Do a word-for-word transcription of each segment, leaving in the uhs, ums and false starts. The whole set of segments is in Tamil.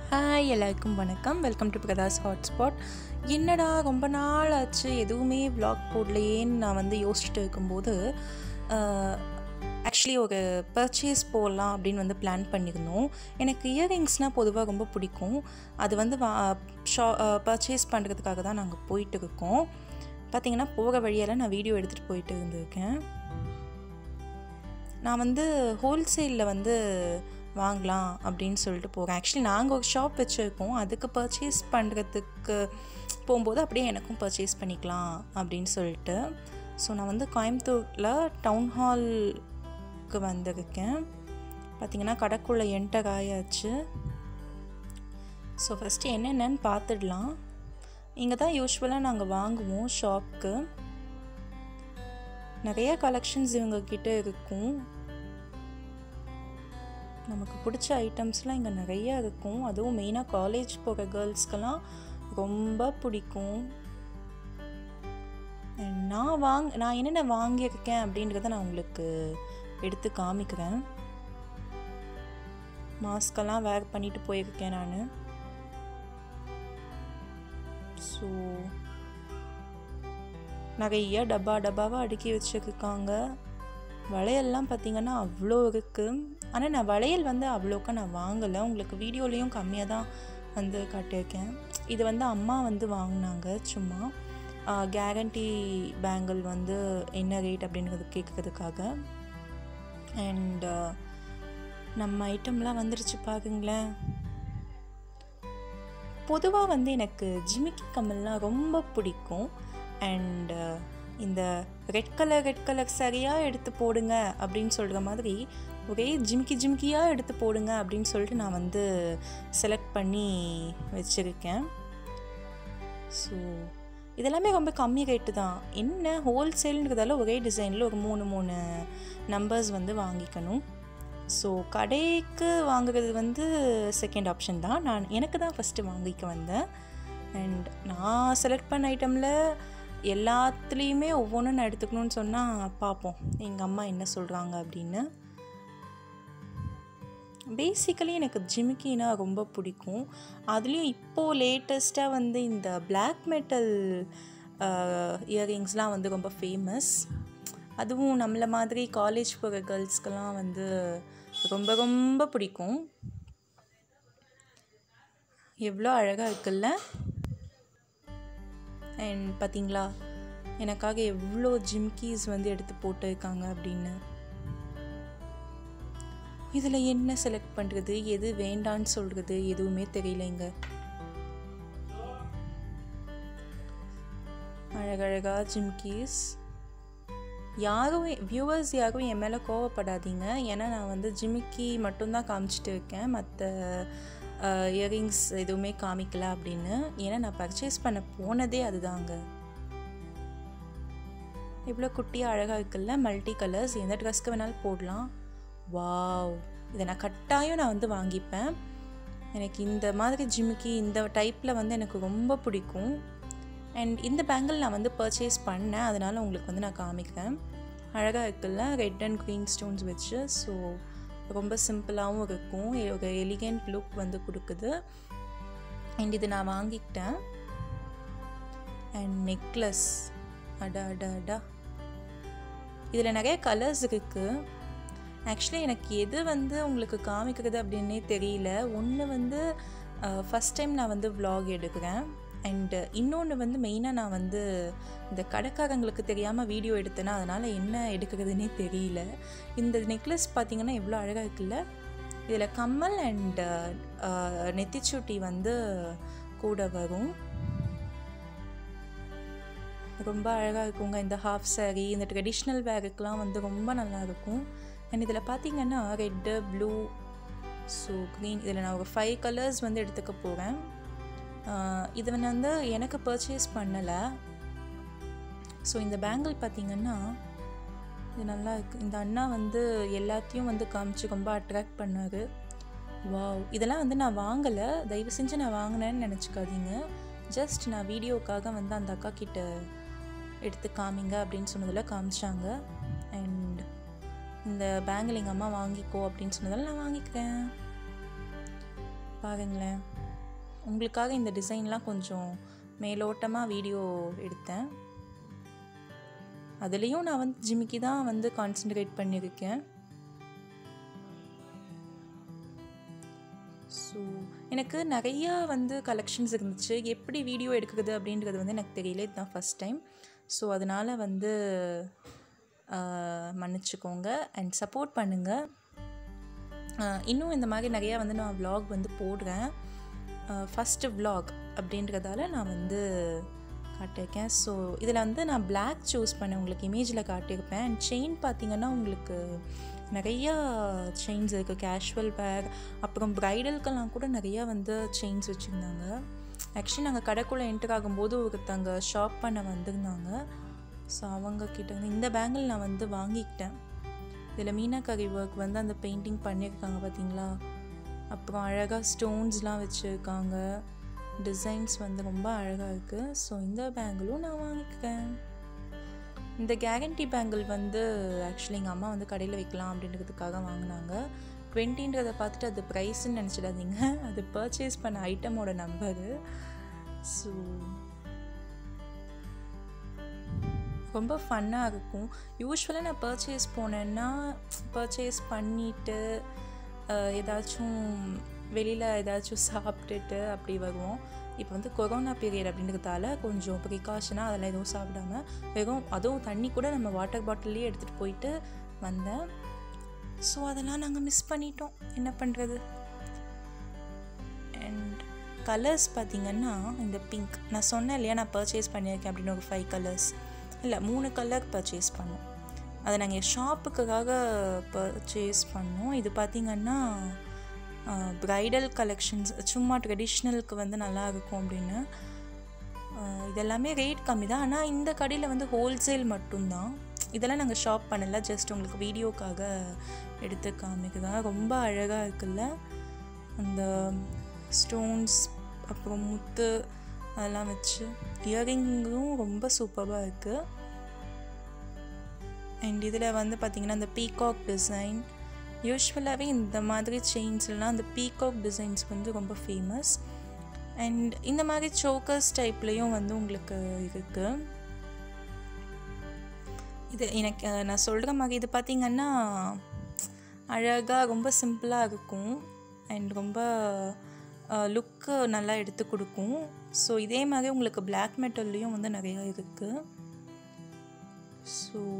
ஹாய் எல்லாருக்கும் வணக்கம். Welcome to Prakash Hotspot. என்னடா ரொம்ப நாள் ஆச்சு எதுவுமே vlog போடலையேன்னு நான் வந்து யோசிச்சுட்டு இருக்கும்போது ஆக்சுவலி ஒரு பர்ச்சேஸ் போடலாம் அப்படின்னு வந்து பிளான் பண்ணியிருந்தோம். எனக்கு இயரிங்ஸ்னால் பொதுவாக ரொம்ப பிடிக்கும். அது வந்து வா ஷா பர்ச்சேஸ் பண்ணுறதுக்காக தான் நாங்கள் போயிட்டு இருக்கோம். பார்த்திங்கன்னா போகிற வழியெல்லாம் நான் வீடியோ எடுத்துகிட்டு போயிட்டு இருந்திருக்கேன். நான் வந்து ஹோல்சேலில் வந்து வாங்கலாம் அப்படின்னு சொல்லிட்டு போகிறேன். ஆக்சுவலி நாங்கள் ஒரு ஷாப் வச்சுருக்கோம். அதுக்கு பர்ச்சேஸ் பண்ணுறதுக்கு போகும்போது அப்படியே எனக்கும் பர்ச்சேஸ் பண்ணிக்கலாம் அப்படின்னு சொல்லிட்டு ஸோ நான் வந்து கோயம்புத்தூரில் டவுன் ஹாலுக்கு வந்திருக்கேன். பார்த்திங்கன்னா கடைக்குள்ளே என்டர் ஆயாச்சு. ஸோ ஃபஸ்ட்டு என்னென்னு பார்த்துடலாம். இங்கே தான் யூஸ்வலாக நாங்கள் வாங்குவோம் ஷாப்புக்கு. நிறைய கலெக்ஷன்ஸ் இவங்கக்கிட்ட இருக்கும். நமக்கு பிடிச்ச ஐட்டம்ஸ்லாம் இங்கே நிறையா இருக்கும். அதுவும் மெயினாக காலேஜ் போகிற கேர்ள்ஸ்க்கெல்லாம் ரொம்ப பிடிக்கும். நான் வாங் நான் என்னென்ன வாங்கியிருக்கேன் அப்படின்றத நான் உங்களுக்கு எடுத்து காமிக்கிறேன். மாஸ்கெல்லாம் வேர் பண்ணிட்டு போயிருக்கேன் நான். ஸோ நிறைய டப்பா டப்பாவாக அடுக்கி வச்சுருக்காங்க. வளையல்லாம் பார்த்திங்கன்னா அவ்வளோ இருக்குது. ஆனால் நான் வளையல் வந்து அவ்வளோக்கா நான் வாங்கலை. உங்களுக்கு வீடியோலேயும் கம்மியாக தான் வந்து காட்டியிருக்கேன். இது வந்து அம்மா வந்து வாங்கினாங்க. சும்மா கேரண்டி பேங்கிள் வந்து என்ன ரேட் அப்படின்றது கேட்குறதுக்காக. அண்ட் நம்ம ஐட்டம்லாம் வந்துருச்சு பாருங்களேன். பொதுவாக வந்து எனக்கு ஜிமிக்கி கம்மல்லாம் ரொம்ப பிடிக்கும். அண்ட் இந்த ரெட் கலர் ரெட் கலர் சரியாக எடுத்து போடுங்க அப்படின்னு சொல்கிற மாதிரி ஒரே ஜிமிக்கி ஜிமிக்கியாக எடுத்து போடுங்க அப்படின்னு சொல்லிட்டு நான் வந்து செலக்ட் பண்ணி வச்சுருக்கேன். ஸோ இதெல்லாமே ரொம்ப கம்மி ரேட்டு தான். என்ன ஹோல்சேலுன்றதால ஒரே டிசைனில் ஒரு மூணு மூணு நம்பர்ஸ் வந்து வாங்கிக்கணும். ஸோ கடைக்கு வாங்குறது வந்து செகண்ட் ஆப்ஷன் தான். நான் எனக்கு தான் ஃபஸ்ட்டு வாங்கிக்க வந்தேன். அண்ட் நான் செலக்ட் பண்ண ஐட்டமில் எல்லாத்துலேயுமே ஒவ்வொன்றும் நான் எடுத்துக்கணும்னு சொன்னால் பார்ப்போம் எங்கள் அம்மா என்ன சொல்கிறாங்க அப்படின்னு. பேசிக்கலி எனக்கு ஜிமிக்கினா ரொம்ப பிடிக்கும். அதுலேயும் இப்போது லேட்டஸ்ட்டாக வந்து இந்த பிளாக் மெட்டல் இயரிங்ஸ்லாம் வந்து ரொம்ப ஃபேமஸ். அதுவும் நம்மளை மாதிரி காலேஜ் போகிற கேர்ள்ஸ்க்கெல்லாம் வந்து ரொம்ப ரொம்ப பிடிக்கும். எவ்வளோ அழகாக இருக்குல்ல. அண்ட் பார்த்திங்களா எனக்காக எவ்வளோ ஜிம்கீஸ் வந்து எடுத்து போட்டிருக்காங்க அப்படின்னு. இதில் என்ன செலக்ட் பண்ணுறது எது வேண்டான்னு சொல்கிறது எதுவுமே தெரியலைங்க. அழகழகா ஜிம்கீஸ். யாரும் வியூவர்ஸ் யாரும் என் மேலே கோவப்படாதீங்க. ஏன்னா நான் வந்து ஜிமிக்கி மட்டும்தான் காமிச்சிட்டு இருக்கேன். மற்ற இயரிங்ஸ் எதுவுமே காமிக்கல அப்படின்னு. ஏன்னா நான் பர்ச்சேஸ் பண்ண போனதே அதுதாங்க. இவ்வளோ குட்டியாக அழகாக இருக்குல்ல. மல்டி கலர்ஸ் எந்த ட்ரெஸ்க்கு வேணாலும் போடலாம். வாவ், இதை நான் கட்டாயம் நான் வந்து வாங்கிப்பேன். எனக்கு இந்த மாதிரி ஜிமிக்கி இந்த டைப்பில் வந்து எனக்கு ரொம்ப பிடிக்கும். அண்ட் இந்த பேங்கிள் நான் வந்து பர்ச்சேஸ் பண்ணேன். அதனால் உங்களுக்கு வந்து நான் காமிக்கிறேன். அழகாக இருக்குல்ல, ரெட் அண்ட் க்ரீன் ஸ்டோன்ஸ் வச்சு. ஸோ ரொம்ப சிம்பிளாகவும் இருக்கும். ஒரு எலிகென்ட் லுக் வந்து கொடுக்குது. அண்ட் இது நான் வாங்கிக்கிட்டேன். அண்ட் நெக்லஸ் அடா அடா அடா. இதில் நிறைய கலர்ஸ் இருக்குது. ஆக்சுவலி எனக்கு எது வந்து உங்களுக்கு காமிக்கிறது அப்படின்னே தெரியல. ஒன்று வந்து ஃபஸ்ட் டைம் நான் வந்து vlog எடுக்கிறேன். அண்டு இன்னொன்று வந்து மெயினாக நான் வந்து இந்த கடைக்காரங்களுக்கு தெரியாமல் வீடியோ எடுத்தேன்னா அதனால் என்ன எடுக்கிறதுனே தெரியல. இந்த நெக்லஸ் பார்த்திங்கன்னா எவ்வளோ அழகாக இருக்குல்ல. இதில் கம்மல் அண்ட் நெத்திச்சுட்டி வந்து கூட வரும். ரொம்ப அழகாக இருக்குங்க. இந்த ஹாஃப் சாரீ இந்த ட்ரெடிஷ்னல் வேருக்கெலாம் வந்து ரொம்ப நல்லாயிருக்கும். அண்ட் இதில் பார்த்திங்கன்னா ரெட்டு ப்ளூ ஸோ க்ரீன் இதில் நான் ஒரு ஃபைவ் கலர்ஸ் வந்து எடுத்துக்க போகிறேன். இது வந்து எனக்கு பர்ச்சேஸ் பண்ணலை. ஸோ இந்த பேங்கிள் பார்த்திங்கன்னா இது நல்லா இருக்குது. இந்த அண்ணா வந்து எல்லாத்தையும் வந்து காமிச்சு ரொம்ப அட்ராக்ட் பண்ணார். வாவ், இதெல்லாம் வந்து நான் வாங்கலை. தயவு செஞ்சு நான் வாங்கினேன்னு நினச்சிக்காதீங்க. ஜஸ்ட் நான் வீடியோக்காக வந்து அந்த அக்கா கிட்ட எடுத்து காமிங்க அப்படின்னு சொன்னதில் காமிச்சாங்க. அண்ட் இந்த பேங்கிள் எங்கள் அம்மா வாங்கிக்கோ அப்படின்னு சொன்னதால் நான் வாங்கிக்கிறேன். பாருங்களேன், உங்களுக்காக இந்த டிசைன்லாம் கொஞ்சம் மேலோட்டமாக வீடியோ எடுத்தேன். அதுலேயும் நான் வந்து ஜிமிக்கி தான் வந்து கான்சென்ட்ரேட் பண்ணியிருக்கேன். ஸோ எனக்கு நிறையா வந்து கலெக்ஷன்ஸ் இருந்துச்சு. எப்படி வீடியோ எடுக்கிறது அப்படின்றது வந்து எனக்கு தெரியல. இதுதான் ஃபஸ்ட் டைம். ஸோ அதனால் வந்து மன்னிச்சுக்கோங்க அண்ட் சப்போர்ட் பண்ணுங்கள். இன்னும் இந்த மாதிரி நிறையா வந்து நான் vlog வந்து போடுறேன். ஃபஸ்ட்டு vlog அப்படின்றதால நான் வந்து காட்டியிருக்கேன். ஸோ இதில் வந்து நான் பிளாக் சூஸ் பண்ணேன், உங்களுக்கு இமேஜில் காட்டியிருப்பேன். அண்ட் செயின் பார்த்திங்கன்னா உங்களுக்கு நிறையா செயின்ஸ் இருக்குது. கேஷுவல் பேக், அப்புறம் ப்ரைடலுக்கெல்லாம் கூட நிறையா வந்து செயின்ஸ் வச்சுருந்தாங்க. ஆக்சுவலி நாங்கள் கடைக்குள்ளே என்டர் ஆகும்போது ஒருத்தங்க ஷாப் பண்ண வந்திருந்தாங்க. ஸோ அவங்கக்கிட்ட வந்து இந்த பேங்கிள் நான் வந்து வாங்கிக்கிட்டேன். இதில் மீனாக்கரி ஒர்க் வந்து அந்த பெயிண்டிங் பண்ணியிருக்காங்க பார்த்தீங்களா. அப்புறம் அழகாக ஸ்டோன்ஸ்லாம் வச்சுருக்காங்க. டிசைன்ஸ் வந்து ரொம்ப அழகாக இருக்குது. ஸோ இந்த பேங்கிளும் நான் வாங்கிக்கிறேன். இந்த கேரண்டி பேங்கிள் வந்து ஆக்சுவலி எங்கள் அம்மா வந்து கடையில் வைக்கலாம் அப்படின்றதுக்காக வாங்கினாங்க. டுவெண்ட்டின்றதை பார்த்துட்டு அது ப்ரைஸ்ன்னு நினச்சிடாதீங்க, அது பர்ச்சேஸ் பண்ண ஐட்டமோட நம்பரு. ஸோ ரொம்ப ஃபன்னாக இருக்கும். யூஸ்வலாக நான் பர்ச்சேஸ் போனேன்னா பர்ச்சேஸ் பண்ணிவிட்டு ஏதாச்சும் வெளியில் ஏதாச்சும் சாப்பிட்டுட்டு அப்படி வருவோம். இப்போ வந்து கொரோனா பீரியட் அப்படின்றதால கொஞ்சம் ப்ரிகாஷனாக அதெல்லாம் எதுவும் சாப்பிடாம வெறும் அதுவும் தண்ணி கூட நம்ம வாட்டர் பாட்டில்லையே எடுத்துகிட்டு போயிட்டு வந்தேன். ஸோ அதெல்லாம் நாங்கள் மிஸ் பண்ணிட்டோம், என்ன பண்ணுறது. அண்ட் கலர்ஸ் பார்த்திங்கன்னா இந்த பிங்க் நான் சொன்னேன் இல்லையா, நான் பர்ச்சேஸ் பண்ணியிருக்கேன் அப்படின்னு ஒரு ஃபைவ் கலர்ஸ் இல்லை மூணு கலர் பர்ச்சேஸ் பண்ணோம். அதை நாங்கள் ஷாப்புக்காக பர்ச்சேஸ் பண்ணோம். இது பார்த்திங்கன்னா ப்ரைடல் கலெக்ஷன்ஸ், சும்மா ட்ரெடிஷ்னலுக்கு வந்து நல்லா இருக்கும் அப்படின்னு. இதெல்லாமே ரேட் கம்மி தான். ஆனால் இந்த கடையில் வந்து ஹோல்சேல் மட்டும்தான். இதெல்லாம் நாங்கள் ஷாப் பண்ணல, ஜஸ்ட் உங்களுக்கு வீடியோக்காக எடுத்து காமிக்குதான். ரொம்ப அழகாக இருக்குல்ல, அந்த ஸ்டோன்ஸ் அப்புறம் முத்து அதெல்லாம் வச்சு. இயரிங்கும் ரொம்ப சூப்பராக இருக்குது. அண்ட் இதில் வந்து பார்த்திங்கன்னா இந்த பீகாக் டிசைன், யூஸ்வலாகவே இந்த மாதிரி செயின்ஸ்லாம் அந்த பீகாக் டிசைன்ஸ் வந்து ரொம்ப ஃபேமஸ். அண்ட் இந்த மாதிரி சோக்கர்ஸ் டைப்லேயும் வந்து உங்களுக்கு இருக்குது. இது எனக்கு நான் சொல்கிற மாதிரி இது பார்த்திங்கன்னா அழகாக ரொம்ப சிம்பிளாக இருக்கும் அண்ட் ரொம்ப லுக்கு நல்லா எடுத்து கொடுக்கும். ஸோ இதே மாதிரி உங்களுக்கு பிளாக் மெட்டல்லையும் வந்து நிறையா இருக்குது. ஸோ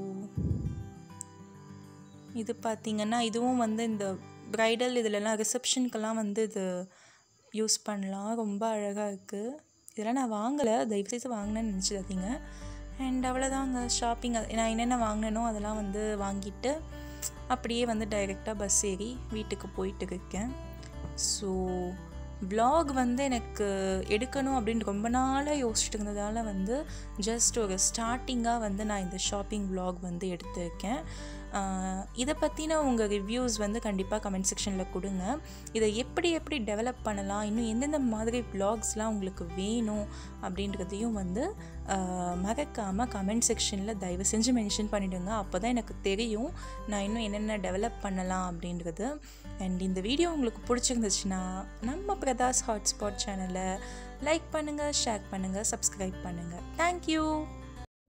இது பார்த்திங்கன்னா இதுவும் வந்து இந்த ப்ரைடல் இதிலெல்லாம் ரிசப்ஷனுக்கெல்லாம் வந்து இது யூஸ் பண்ணலாம். ரொம்ப அழகாக இருக்குது. இதெல்லாம் நான் வாங்கலை, தயவுசெய்து வாங்கினேன்னு நினச்சிடாதீங்க. அண்ட் அவ்வளோதாங்க ஷாப்பிங். நான் என்னென்ன வாங்கினேனோ அதெல்லாம் வந்து வாங்கிட்டு அப்படியே வந்து டைரெக்டாக பஸ் ஏறி வீட்டுக்கு போயிட்டு இருக்கேன். ஸோ vlog வந்து எனக்கு எடுக்கணும் அப்படின்னு ரொம்ப நாளாக யோசிச்சுட்டு இருந்ததால் வந்து ஜஸ்ட் ஒரு ஸ்டார்டிங்காக வந்து நான் இந்த ஷாப்பிங் vlog வந்து எடுத்திருக்கேன். இதை பற்றின உங்கள் ரிவ்யூஸ் வந்து கண்டிப்பாக கமெண்ட் செக்ஷனில் கொடுங்க. இதை எப்படி எப்படி டெவலப் பண்ணலாம், இன்னும் எந்தெந்த மாதிரி vlogsலாம் உங்களுக்கு வேணும் அப்படின்றதையும் வந்து மறக்காமல் கமெண்ட் செக்ஷனில் தயவு செஞ்சு மென்ஷன் பண்ணிவிடுங்க. அப்போ தான் எனக்கு தெரியும் நான் இன்னும் என்னென்ன டெவலப் பண்ணலாம் அப்படின்றது. அண்ட் இந்த வீடியோ உங்களுக்கு பிடிச்சிருந்துச்சுன்னா நம்ம பிரதாஸ் ஹாட்ஸ்பாட் சேனலை லைக் பண்ணுங்கள், ஷேர் பண்ணுங்கள், சப்ஸ்கிரைப் பண்ணுங்கள். தேங்க்யூ.